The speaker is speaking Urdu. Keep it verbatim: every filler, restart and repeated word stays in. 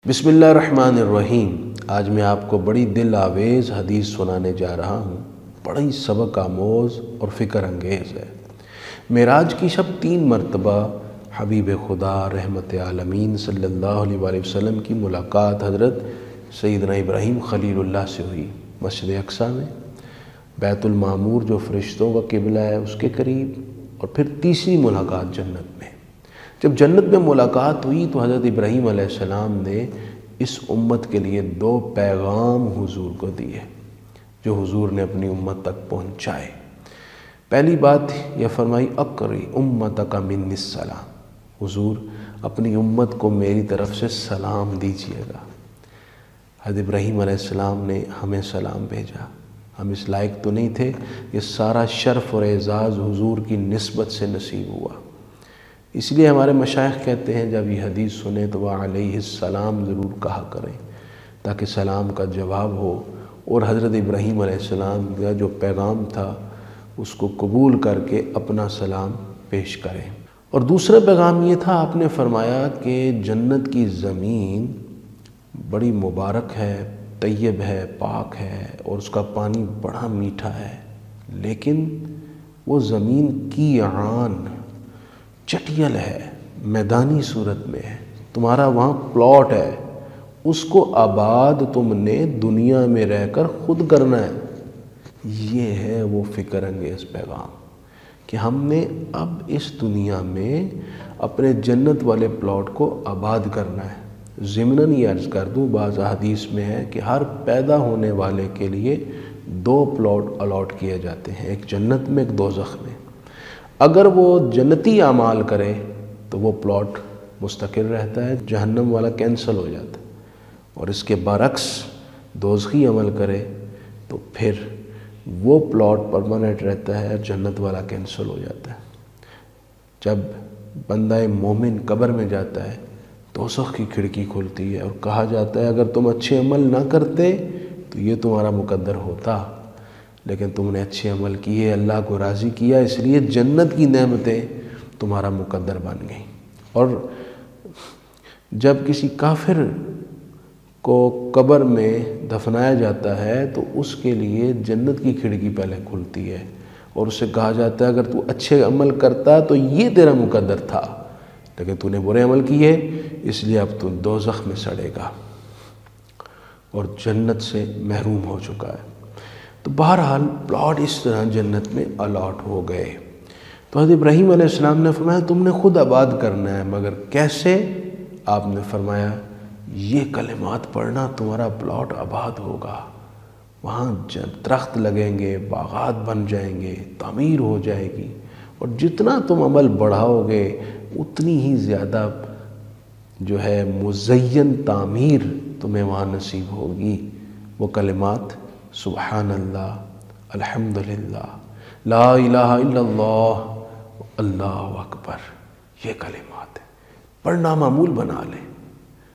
بسم اللہ الرحمن الرحیم۔ آج میں آپ کو بڑی دل آویز حدیث سنانے جا رہا ہوں، بڑی سبق آموز اور فکر انگیز ہے۔ معراج کی شب تین مرتبہ حبیب خدا رحمت عالمین صلی اللہ علیہ وآلہ وسلم کی ملاقات حضرت سیدنا ابراہیم خلیل اللہ سے ہوئی، مسجد اقصیٰ میں، بیت المعمور جو فرشتوں کا قبلہ ہے اس کے قریب، اور پھر تیسری ملاقات جنت میں۔ جب جنت میں ملاقات ہوئی تو حضرت ابراہیم علیہ السلام نے اس امت کے لیے دو پیغام حضور کو دیے جو حضور نے اپنی امت تک پہنچائے۔ پہلی بات یہ فرمائی، اقری امتک منی السلام، حضور اپنی امت کو میری طرف سے سلام دیجیے گا۔ حضرت ابراہیم علیہ السلام نے ہمیں سلام بھیجا، ہم اس لائق تو نہیں تھے، یہ سارا شرف اور اعزاز حضور کی نسبت سے نصیب ہوا۔ اس لیے ہمارے مشائخ کہتے ہیں جب یہ حدیث سنیں تو وہ علیہ السلام ضرور کہا کریں تاکہ سلام کا جواب ہو، اور حضرت ابراہیم علیہ السلام کا جو پیغام تھا اس کو قبول کر کے اپنا سلام پیش کریں۔ اور دوسرا پیغام یہ تھا، آپ نے فرمایا کہ جنت کی زمین بڑی مبارک ہے، طیب ہے، پاک ہے، اور اس کا پانی بڑا میٹھا ہے، لیکن وہ زمین کی عان چٹیل ہے، میدانی صورت میں ہے، تمہارا وہاں پلاٹ ہے، اس کو آباد تم نے دنیا میں رہ کر خود کرنا ہے۔ یہ ہے وہ فکر انگیز پیغام کہ ہم نے اب اس دنیا میں اپنے جنت والے پلاٹ کو آباد کرنا ہے۔ ضمناً یہ عرض کر دوں، بعض احادیث میں ہے کہ ہر پیدا ہونے والے کے لیے دو پلاٹ الاٹ کیے جاتے ہیں، ایک جنت میں، ایک دوزخ میں۔ اگر وہ جنتی اعمال کرے تو وہ پلاٹ مستقر رہتا ہے، جہنم والا کینسل ہو جاتا ہے، اور اس کے برعکس دوزخی عمل کرے تو پھر وہ پلاٹ پرماننٹ رہتا ہے، جنت والا کینسل ہو جاتا ہے۔ جب بندہ مومن قبر میں جاتا ہے دوزخ کی کھڑکی کھلتی ہے اور کہا جاتا ہے اگر تم اچھے عمل نہ کرتے تو یہ تمہارا مقدر ہوتا، لیکن تم نے اچھے عمل کیے، اللہ کو راضی کیا، اس لیے جنت کی نعمتیں تمہارا مقدر بن گئیں۔ اور جب کسی کافر کو قبر میں دفنایا جاتا ہے تو اس کے لیے جنت کی کھڑکی پہلے کھلتی ہے اور اسے کہا جاتا ہے اگر تو اچھے عمل کرتا تو یہ تیرا مقدر تھا، لیکن تو نے برے عمل کیے اس لیے اب تو دوزخ میں سڑے گا اور جنت سے محروم ہو چکا ہے۔ تو بہرحال پلاٹ اس طرح جنت میں الاٹ ہو گئے۔ تو حضرت ابراہیم علیہ السلام نے فرمایا تم نے خود آباد کرنا ہے، مگر کیسے؟ آپ نے فرمایا یہ کلمات پڑھنا تمہارا پلاٹ آباد ہوگا، وہاں درخت لگیں گے، باغات بن جائیں گے، تعمیر ہو جائے گی، اور جتنا تم عمل بڑھاؤ گے اتنی ہی زیادہ جو ہے مزین تعمیر تمہیں وہاں نصیب ہوگی۔ وہ کلمات سبحان اللہ، الحمدللہ، لا الہ الا اللہ، اللہ اکبر، یہ کلمات ہیں، پڑھنا معمول بنا لیں۔